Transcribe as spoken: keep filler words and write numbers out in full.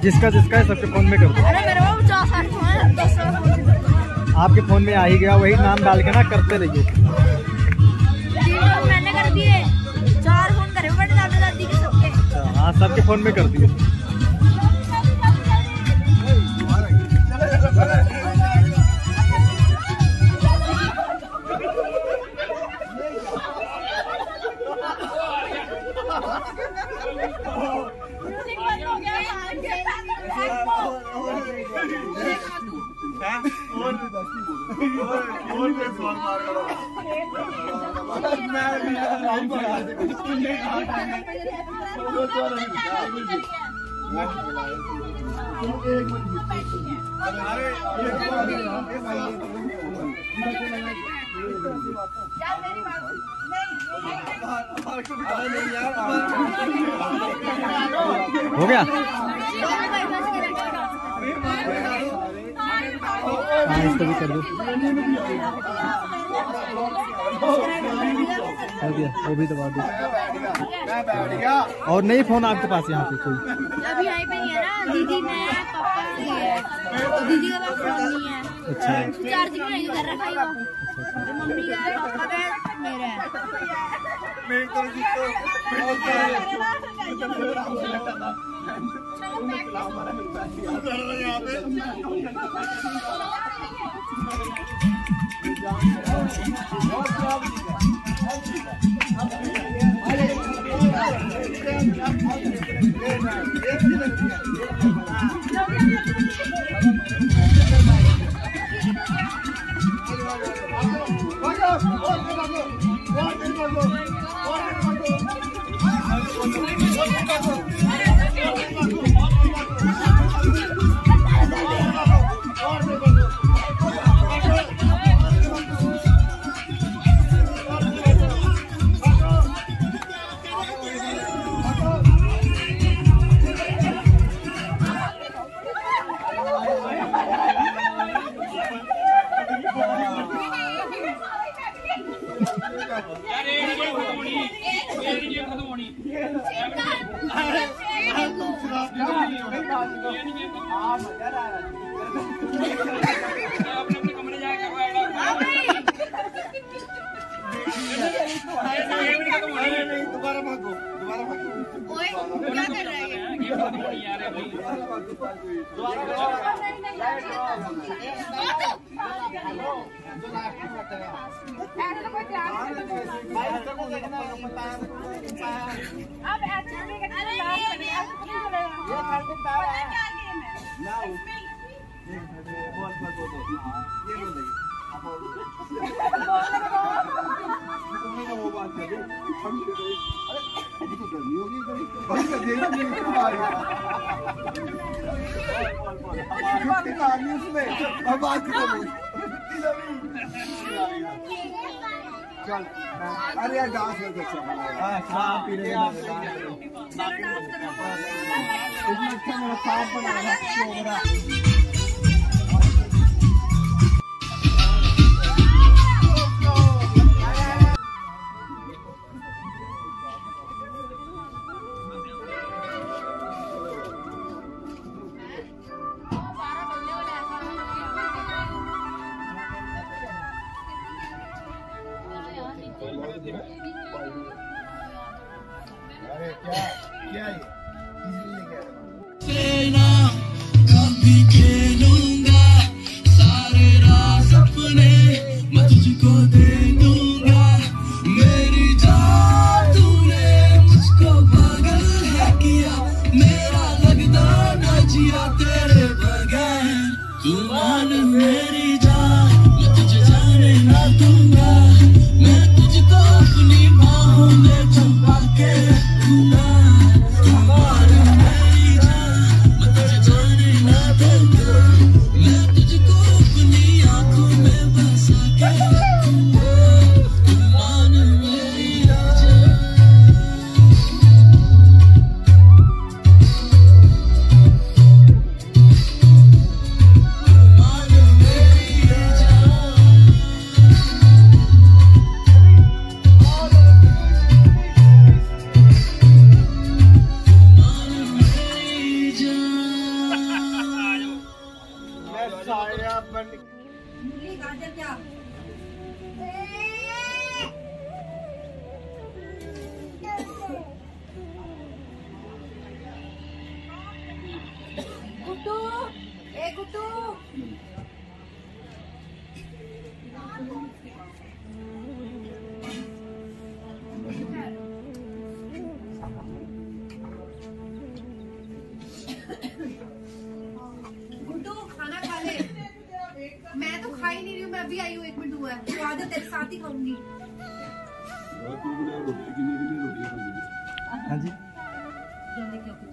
जिसका जिसका है सबके फोन में कर दो। अरे मेरे वो पचास साठ फोन है, दस सौ फोन से कर दो। आपके फोन में आ ही गया, वही नाम डाल के ना करते रहिए। तीन फोन मैंने कर दिए, चार फोन करे बड़े दादा दादी के सबके। हाँ सबके फोन में कर दिए। हो गया। हाँ इसको भी कर दो। हो गया, वो भी दबा दो। और नहीं फोन आपके पास यहाँ पे कोई? अभी यहीं पे नहीं है ना, दीदी ने पापा की है, दीदी का पास फोन नहीं है। अच्छा चार्जिंग नहीं कर रखा है वो। मम्मी का है, पापा का है, मेरा है। दोबारा भागो, दोबारा भागो। ओए क्या कर रहा है? गर्मी होगी उसमें और बात चल। अरे यार डांस कर अच्छा मेरा साफ बना अरे क्या क्या ये कभी खेलूंगा सारे राज अपने मैं तुझको दे दूंगा मेरी जान तूने मुझको पागल है किया मेरा लगता न जिया तेरे बगैर तू मान मेरी जान मैं तुझे जाने ना दूंगा मैं तुझको अपनी बाहों में छुपा के रखूंगा तू मान मेरी जान मैं तुझे जाने ना दूंगा मैं तुझको अपनी आंखों में बसा के रखूंगा जा। गुड्डू, ए गुड्डू। गुड्डू खाना खा ले। मैं तो खा ही नहीं रही हूँ, मैं अभी आई हूँ, एक मिनट हुआ है। तो आजा तेरे साथ ही खाऊंगी। तू रोटी कितनी कितनी रोटी खानी है? हाँ जी जल्दी क्या